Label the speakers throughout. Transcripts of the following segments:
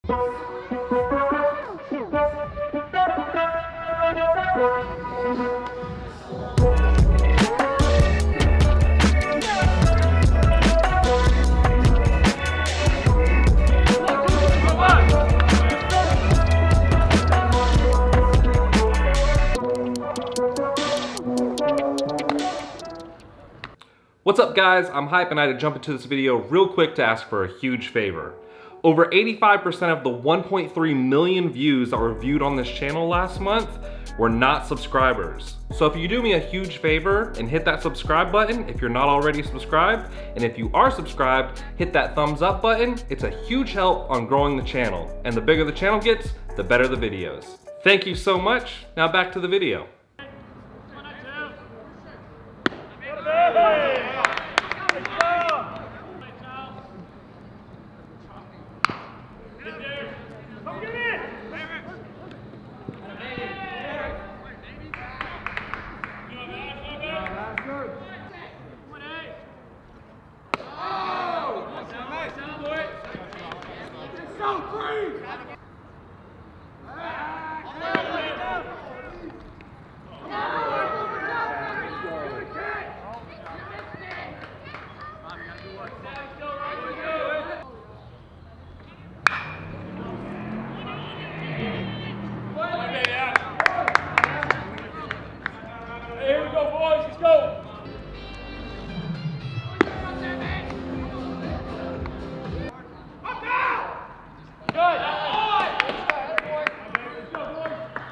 Speaker 1: What's up guys, I'm Hype and I had to jump into this video real quick to ask for a huge favor. Over 85% of the 1.3 million views that were viewed on this channel last month were not subscribers. So if you do me a huge favor and hit that subscribe button if you're not already subscribed, and if you are subscribed, hit that thumbs up button. It's a huge help on growing the channel. And the bigger the channel gets, the better the videos. Thank you so much. Now back to the video.
Speaker 2: Here we go, boys. Let's go. Up now. Good. Let's go, boys.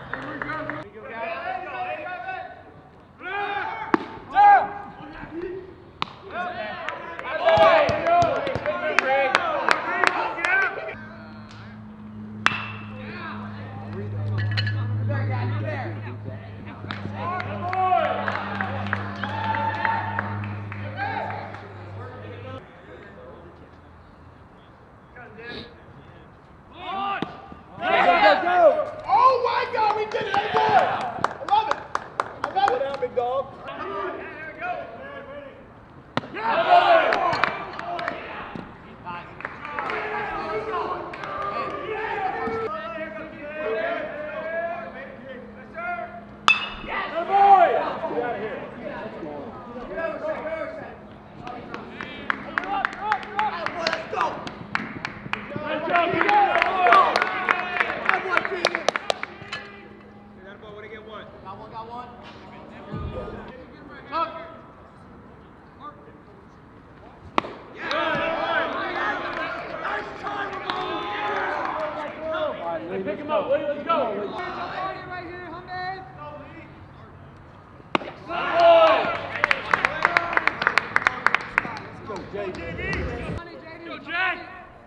Speaker 2: Oh my God, we did it! Hey, boy! I love it! I love it now, big dog. There we go. Yeah! Pick him up, Lee. Let's go. Right here, Hummed. Let's go, JD. Go, Jack.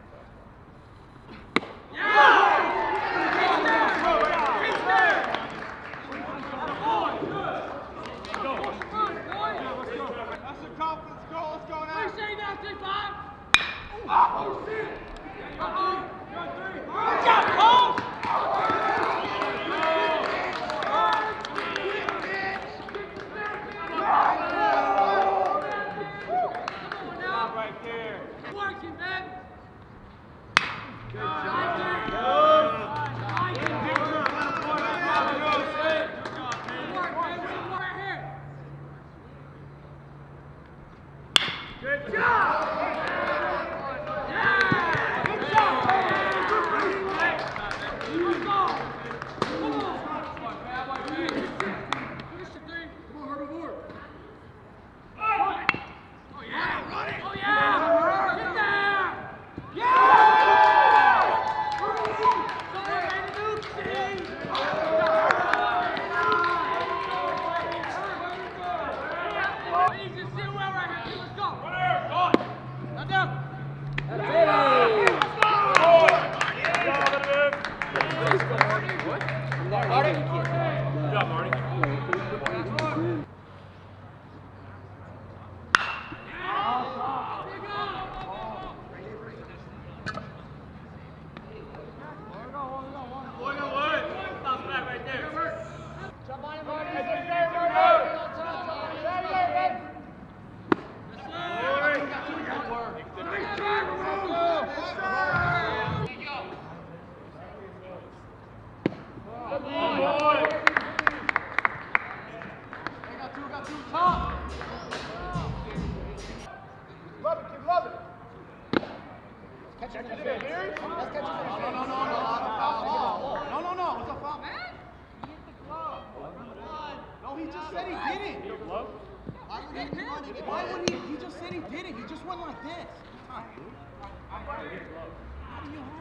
Speaker 2: That's a confidence goal. Let's go now. Say now, take five. Oh, shit. Uh-oh. Good job, Cole. Got two, top. Love it, kid, love it. Catch it, let's catch it. No, it's a foul, man. No, he just said he didn't. Why would he? He just said he didn't. He just went like this. How do you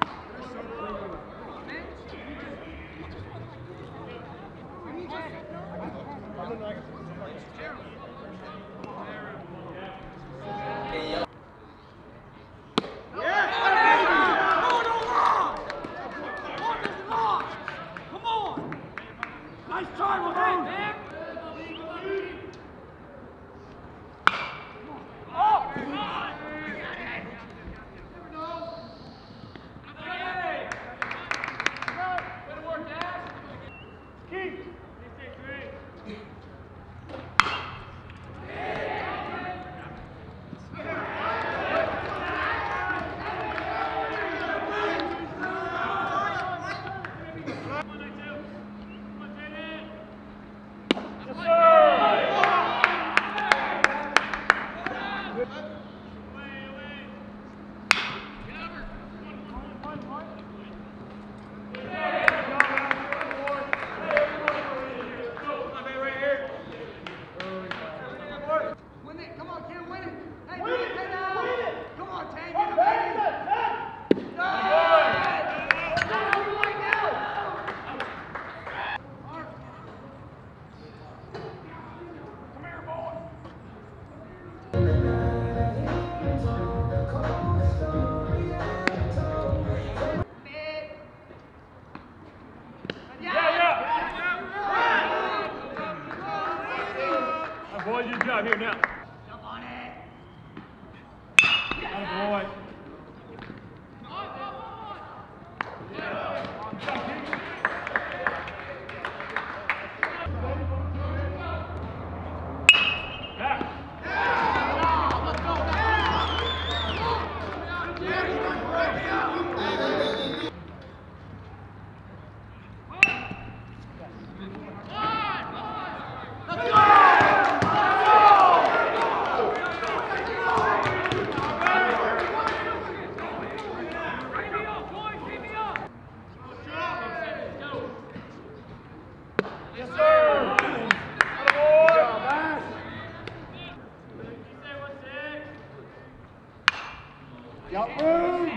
Speaker 3: Boy, good job here now.
Speaker 2: Jump on it.
Speaker 3: Boy.
Speaker 2: Got room.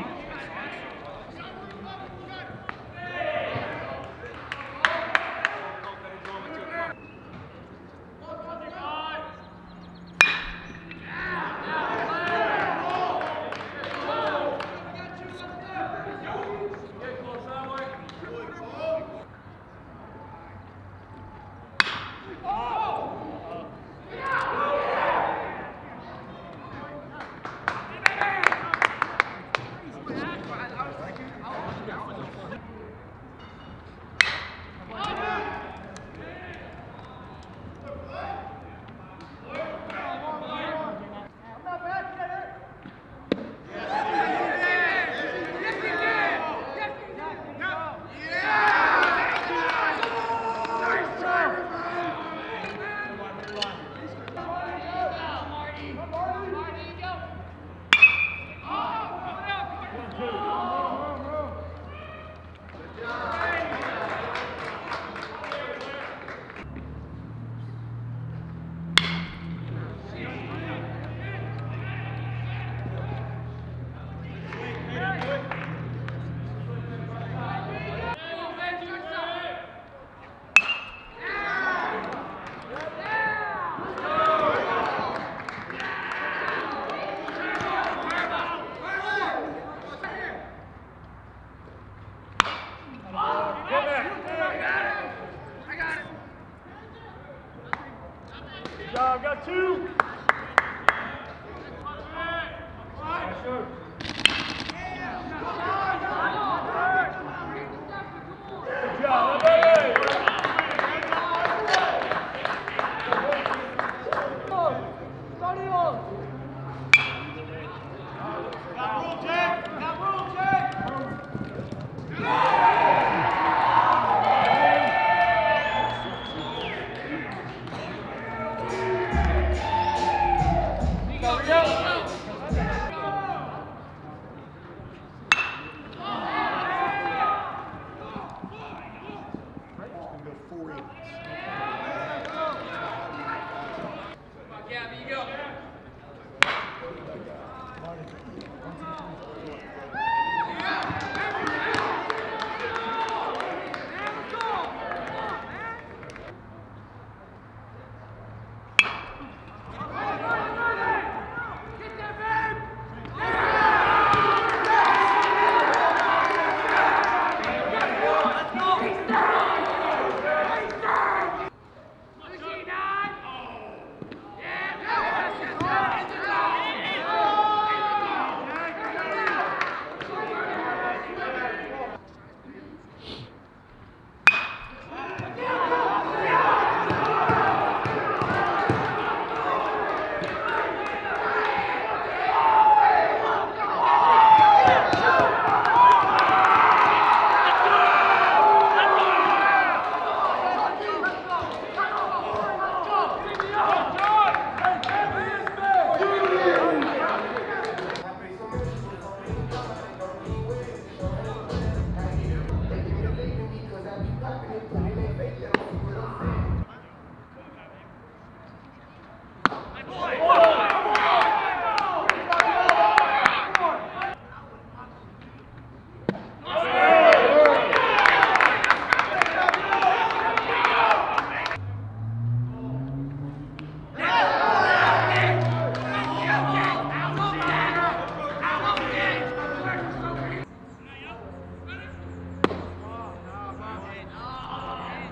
Speaker 3: I've got two. Good job, baby.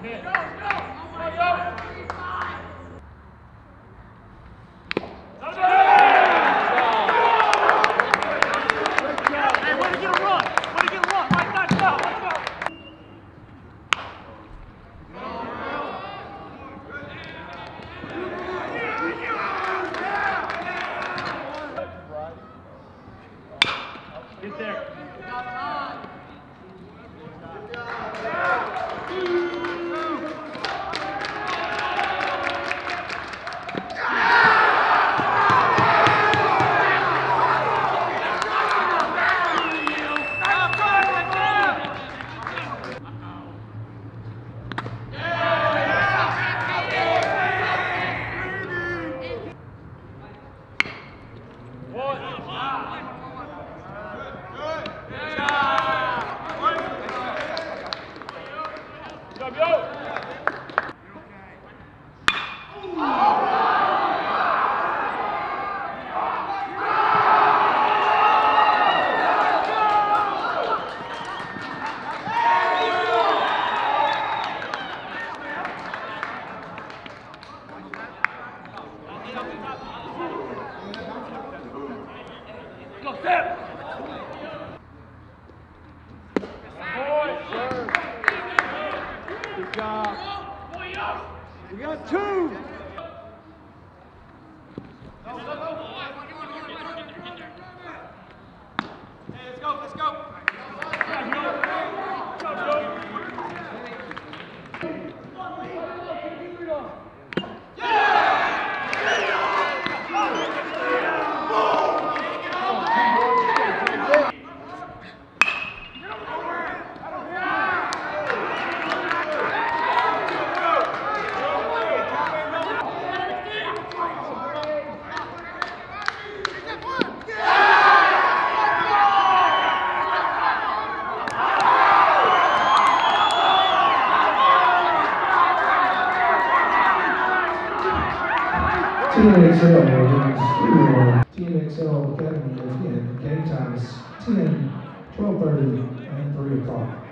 Speaker 3: hit. Go. Hey, way to get a run. Right side, stop. Let's go. Get there. Go. Go, Sam! Good job. We got 2.
Speaker 2: Hey, let's go.
Speaker 4: TNXL TNXL Academy again, game times 10, 12:30, and 3 o'clock.